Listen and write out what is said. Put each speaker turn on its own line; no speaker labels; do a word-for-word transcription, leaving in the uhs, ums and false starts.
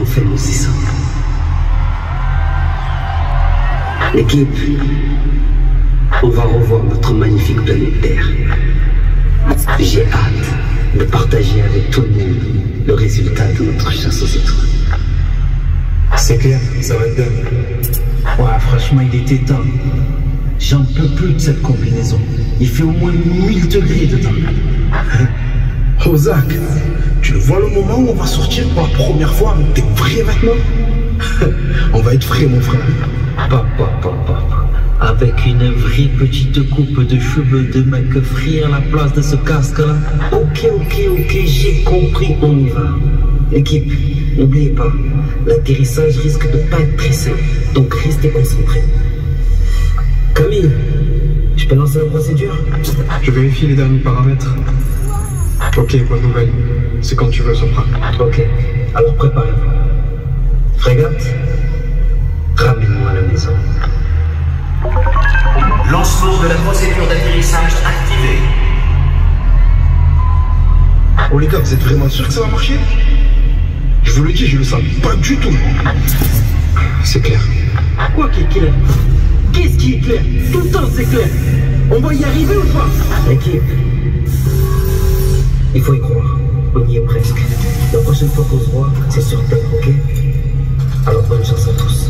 Fais-nous ça. L'équipe, on va revoir notre magnifique planète Terre. J'ai hâte de partager avec tout le monde le résultat de notre chasse aux étoiles.
C'est clair, ça va être dingue.
Ouais, franchement, il était temps. J'en peux plus de cette combinaison. Il fait au moins mille degrés dedans.
Oh Zach, tu le vois le moment où on va sortir pour la première fois avec tes vrais vêtements? On va être frais, mon frère.
Papa, papa, papa. Avec une vraie petite coupe de cheveux de mec frit à la place de ce casque-là. Ok, ok, ok, j'ai compris, on y va. L'équipe, n'oubliez pas, l'atterrissage risque de pas être très simple, donc restez concentrés. Camille, je peux lancer la procédure?
Je vérifie les derniers paramètres. Ok, bonne nouvelle. C'est quand tu veux, Sopra.
Ok, alors préparez-vous. Frégate, ramène-moi à la maison.
Lancement de la procédure d'atterrissage activée.
Oh les gars, vous êtes vraiment sûrs que ça va marcher? Je vous le dis, je le sens pas du tout. C'est clair.
Quoi qui est clair? Qu'est-ce qui est clair? Tout le temps c'est clair. On va y arriver ou pas? L'équipe, il faut y croire. On y est presque. La prochaine fois qu'on se voit, c'est sur Terre, ok? Alors bonne chance à tous.